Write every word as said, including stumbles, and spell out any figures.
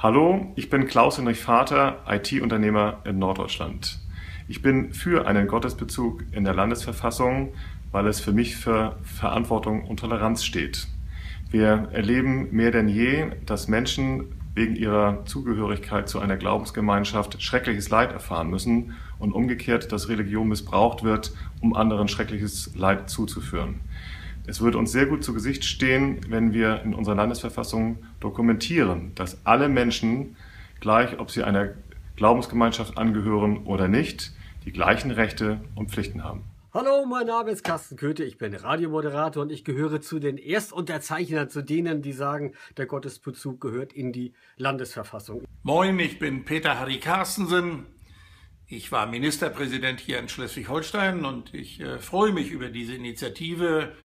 Hallo, ich bin Klaus-Hinrich Vater, I T-Unternehmer in Norddeutschland. Ich bin für einen Gottesbezug in der Landesverfassung, weil es für mich für Verantwortung und Toleranz steht. Wir erleben mehr denn je, dass Menschen wegen ihrer Zugehörigkeit zu einer Glaubensgemeinschaft schreckliches Leid erfahren müssen und umgekehrt, dass Religion missbraucht wird, um anderen schreckliches Leid zuzuführen. Es würde uns sehr gut zu Gesicht stehen, wenn wir in unserer Landesverfassung dokumentieren, dass alle Menschen, gleich ob sie einer Glaubensgemeinschaft angehören oder nicht, die gleichen Rechte und Pflichten haben. Hallo, mein Name ist Carsten Köthe, ich bin Radiomoderator und ich gehöre zu den Erstunterzeichnern, zu denen, die sagen, der Gottesbezug gehört in die Landesverfassung. Moin, ich bin Peter Harry Carstensen. Ich war Ministerpräsident hier in Schleswig-Holstein und ich äh, freue mich über diese Initiative.